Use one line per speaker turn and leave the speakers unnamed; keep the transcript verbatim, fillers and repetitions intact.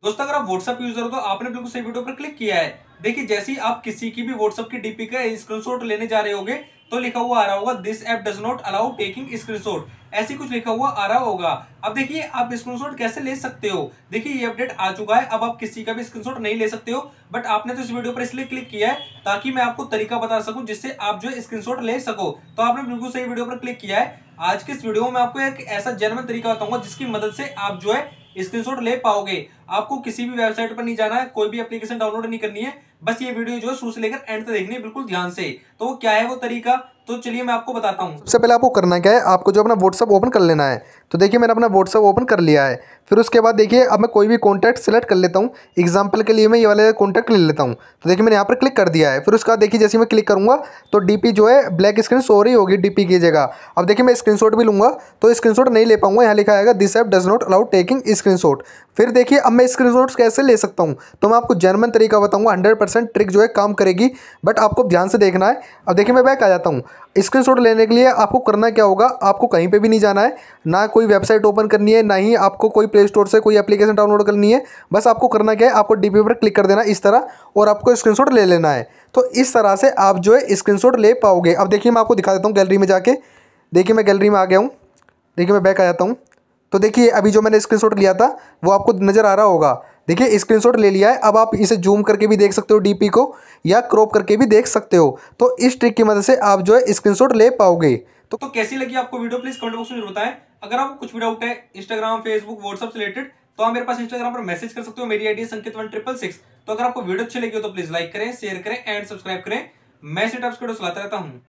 दोस्तों अगर आप व्हाट्सएप यूजर हो तो आपने बिल्कुल सही वीडियो पर क्लिक किया है। देखिए जैसे ही आप किसी की भी व्हाट्सएप की डीपी का स्क्रीनशॉट लेने जा रहे होगे तो लिखा हुआ आ रहा होगा this app does not allow taking screenshot, ऐसी कुछ लिखा हुआ आ रहा होगा। अब देखिए आप स्क्रीनशॉट कैसे ले सकते हो। देखिए ये अपडेट आ चुका है, अब आप किसी का भी स्क्रीनशॉट नहीं ले सकते हो। बट आपने तो इस वीडियो पर इसलिए क्लिक किया है ताकि मैं आपको तरीका बता सकूं जिससे आप जो है स्क्रीनशॉट ले सको। तो आपने बिल्कुल सही वीडियो पर क्लिक किया है। आज के इस वीडियो में आपको एक ऐसा जेन्युइन तरीका बताऊंगा जिसकी मदद से आप जो है स्क्रीनशॉट ले पाओगे। आपको किसी भी वेबसाइट पर नहीं जाना है, कोई भी एप्लीकेशन डाउनलोड नहीं करनी है, बस ये वीडियो जो है शुरू से लेकर एंड तक देखनी है बिल्कुल ध्यान से। तो वो क्या है वो तरीका, तो चलिए मैं आपको बताता हूँ।
सबसे पहले आपको करना क्या है, आपको जो अपना व्हाट्सअप ओपन कर लेना है। तो देखिए मैंने अपना व्हाट्सअप ओपन कर लिया है। फिर उसके बाद देखिए अब मैं कोई भी कॉन्टैक्ट सेलेक्ट कर लेता हूँ। एग्जांपल के लिए मैं ये वाले कॉन्टैक्ट ले लेता हूँ। तो देखिए मैंने यहाँ पर क्लिक कर दिया है। फिर उसके बाद देखिए जैसे मैं क्लिक करूँगा तो डीपी जो है ब्लैक स्क्रीन शो हो रही होगी डीपी की जगह। अब देखिए मैं स्क्रीनशॉट भी लूँगा तो स्क्रीनशॉट नहीं ले पाऊंगा, यहाँ लिखा आएगा this app does not allow taking screenshot. फिर देखिए अब मैं स्क्रीनशॉट्स कैसे ले सकता हूँ, तो मैं आपको जेन्युइन तरीका बताऊंगा। हंड्रेड परसेंट ट्रिक जो है काम करेगी, बट आपको ध्यान से देखना है। अब देखिए मैं बैक आ जाता हूँ। स्क्रीनशॉट लेने के लिए आपको करना क्या होगा, आपको कहीं पे भी नहीं जाना है, ना कोई वेबसाइट ओपन करनी है, ना ही आपको कोई प्ले स्टोर से कोई एप्लीकेशन डाउनलोड करनी है। बस आपको करना क्या है, आपको डीपी पर क्लिक कर देना इस तरह और आपको स्क्रीनशॉट ले लेना है। तो इस तरह से आप जो है स्क्रीनशॉट ले पाओगे। अब देखिए मैं आपको दिखा देता हूँ गैलरी में जाके। देखिए मैं गैलरी में आ गया हूँ। देखिए मैं बैक आ जाता हूँ। तो देखिए अभी जो मैंने स्क्रीनशॉट लिया था वो आपको नज़र आ रहा होगा। देखिए स्क्रीनशॉट ले लिया है। अब आप इसे जूम करके भी देख सकते हो डीपी को, या क्रॉप करके भी देख सकते हो। तो इस ट्रिक की मदद से आप जो है स्क्रीनशॉट ले पाओगे।
तो, तो कैसी लगी आपको वीडियो प्लीज कमेंट बॉक्स में जरूर बताएं। अगर आपको कुछ भी डाउट है इंस्टाग्राम फेसबुक व्हाट्सएप से रिलेटेड तो आप मेरे पास इंस्टाग्राम पर मैसेज कर सकते हो। मेरी आईडी संकेत वन ट्रिपल सिक्स। तो अगर आपको वीडियो अच्छी लगी हो तो प्लीज लाइक करें, शेयर करें एंड सब्सक्राइब करें। मैं इसी टाइप्स के वीडियो चलाता रहता हूँ।